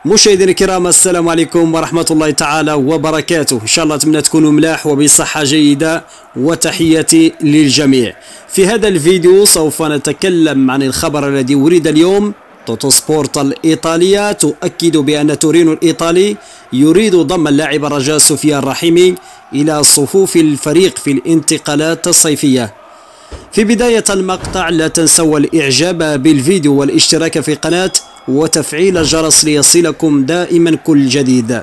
مشاهدينا الكرام، السلام عليكم ورحمة الله تعالى وبركاته. إن شاء الله أتمنى تكونوا ملاح وبصحة جيدة، وتحياتي للجميع. في هذا الفيديو سوف نتكلم عن الخبر الذي ورد اليوم. توتوسبورت الإيطالية تؤكد بأن تورينو الإيطالي يريد ضم اللاعب الرجاء سفيان رحيمي إلى صفوف الفريق في الانتقالات الصيفية. في بداية المقطع لا تنسوا الإعجاب بالفيديو والاشتراك في القناة وتفعيل الجرس ليصلكم دائما كل جديد.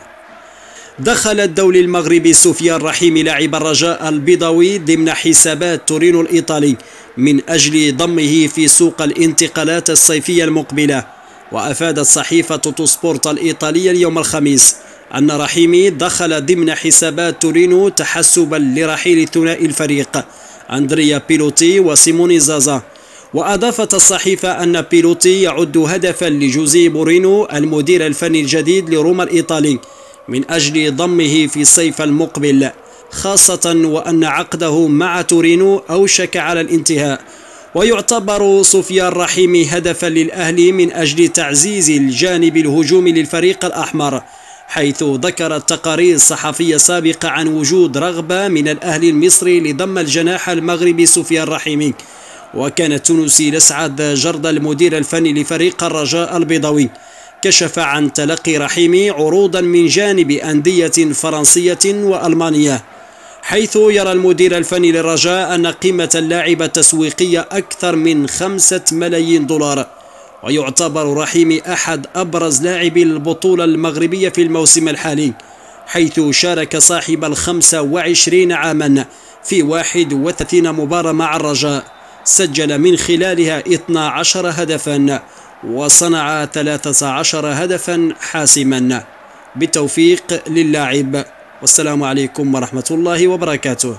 دخل الدولي المغربي سفيان رحيمي لاعب الرجاء البيضاوي ضمن حسابات تورينو الإيطالي من أجل ضمه في سوق الانتقالات الصيفية المقبلة. وأفادت صحيفة توتوسبورت الإيطالية اليوم الخميس أن رحيمي دخل ضمن حسابات تورينو تحسبا لرحيل ثنائي الفريق أندريا بيلوتي وسيموني زازا. وأضافت الصحيفة أن بيلوتي يعد هدفا لجوزيه مورينو المدير الفني الجديد لروما الإيطالي من أجل ضمه في الصيف المقبل، خاصة وأن عقده مع تورينو أوشك على الانتهاء. ويعتبر سفيان رحيمي هدفا للأهلي من أجل تعزيز الجانب الهجومي للفريق الأحمر، حيث ذكرت تقارير صحفية سابقة عن وجود رغبة من الأهلي المصري لضم الجناح المغربي سفيان رحيمي. وكان التونسي لسعد جرد المدير الفني لفريق الرجاء البيضاوي كشف عن تلقي رحيمي عروضا من جانب أندية فرنسية وألمانية، حيث يرى المدير الفني للرجاء أن قيمة اللاعب التسويقية أكثر من 5 ملايين دولار. ويعتبر رحيمي أحد أبرز لاعبي البطولة المغربية في الموسم الحالي، حيث شارك صاحب 25 عاما في 31 مباراة مع الرجاء، سجل من خلالها 12 هدفا وصنع 13 هدفا حاسما. بالتوفيق للاعب، والسلام عليكم ورحمة الله وبركاته.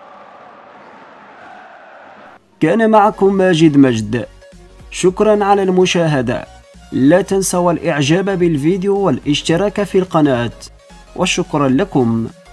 كان معكم ماجد مجد، شكرا على المشاهدة. لا تنسوا الإعجاب بالفيديو والاشتراك في القناة، وشكرا لكم.